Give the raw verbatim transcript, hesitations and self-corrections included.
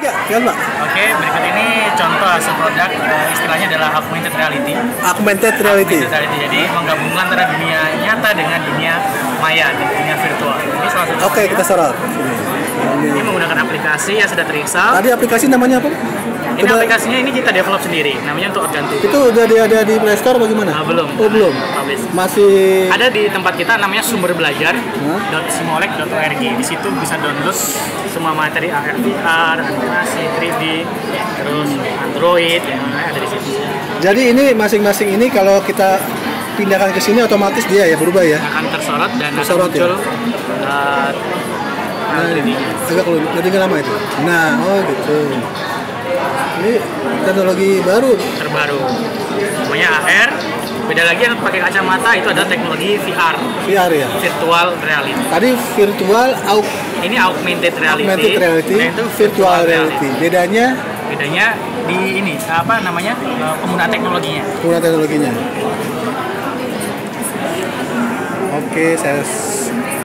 Kak, kan Pak? Oke, berikut ini contoh hasil produk, uh, istilahnya adalah augmented reality. Augmented reality. Augmented reality. Jadi menggabungkan antara dunia nyata dengan dunia maya dan dunia virtual. Ini salah satu. Oke, kita sorot. Ini, ini menggunakan aplikasi yang sudah terinstall. Tadi aplikasi namanya apa? Ini Coba, aplikasinya ini kita develop sendiri, namanya untuk Organtu. itu udah dia ada di Play Store bagaimana? Nah, belum. Oh, belum. Publish. Masih Ada di tempat kita namanya sumber belajar Hah? .simolek dot org. Di situ bisa download semua materi A R V R, animasi, tiga D, terus Android yang ada di situ. Jadi ini masing-masing ini kalau kita pindahkan ke sini otomatis dia ya berubah ya. Akan tersorot dan Tersorot, akan muncul ya? uh, Nah, tiga D. agak lu nanti lama itu. Nah, oh gitu. Ini teknologi baru. Terbaru. Namanya A R. Beda lagi yang pakai kacamata itu adalah teknologi V R, V R ya. virtual reality. Tadi virtual aug Ini augmented reality. augmented reality, dan itu virtual reality. Bedanya Bedanya di ini apa namanya uh, penggunaan teknologinya. penggunaan teknologinya. Oke, saya